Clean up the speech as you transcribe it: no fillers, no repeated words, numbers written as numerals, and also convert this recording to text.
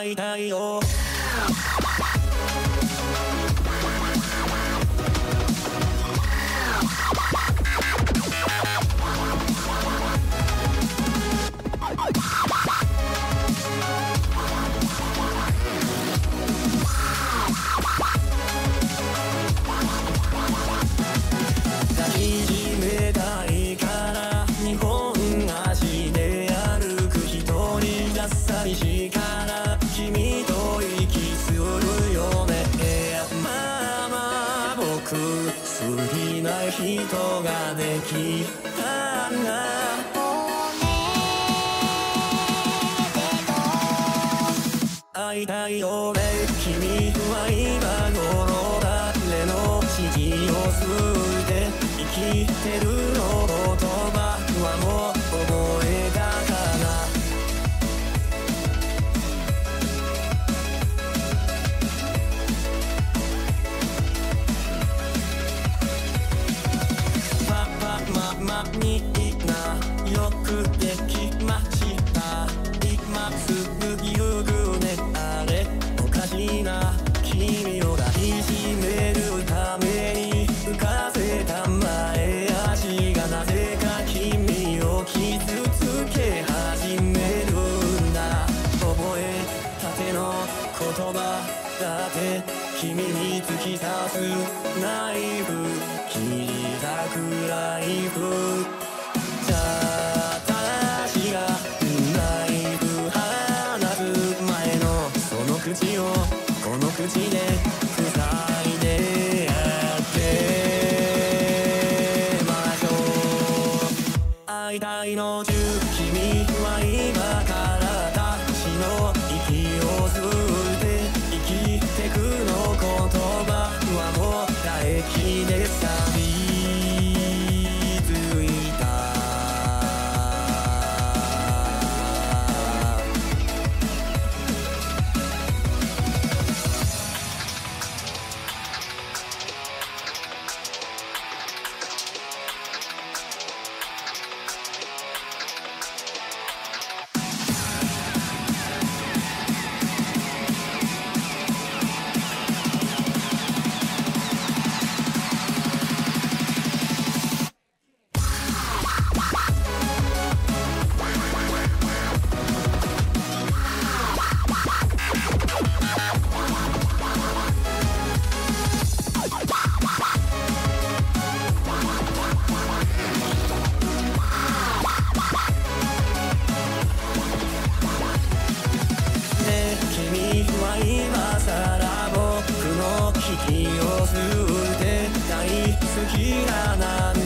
会いたいよ。抱きしめたいから2本足で歩く一人じゃ寂しいから君と息するよね。まあまあ僕好きな人ができたんだ。会いたいよね。君は今頃誰の指示を吸って生きてるの。言葉はもう覚えたかな。みんなよくできました。今すぐ言うね。あれおかしいな。君を抱きしめるために浮かせた前足がなぜか君を傷つけ始めるんだ。覚えたての言葉だって君に突き刺すナイフ切りたくライフじゃあ私がナイフ放つ前のその口をこの口で塞いでやってましょう。会いたいの中君は今から私の息を吸って生きてくの。言葉はもう唾液で錆びついた。今さら僕の息を吸って大好きななん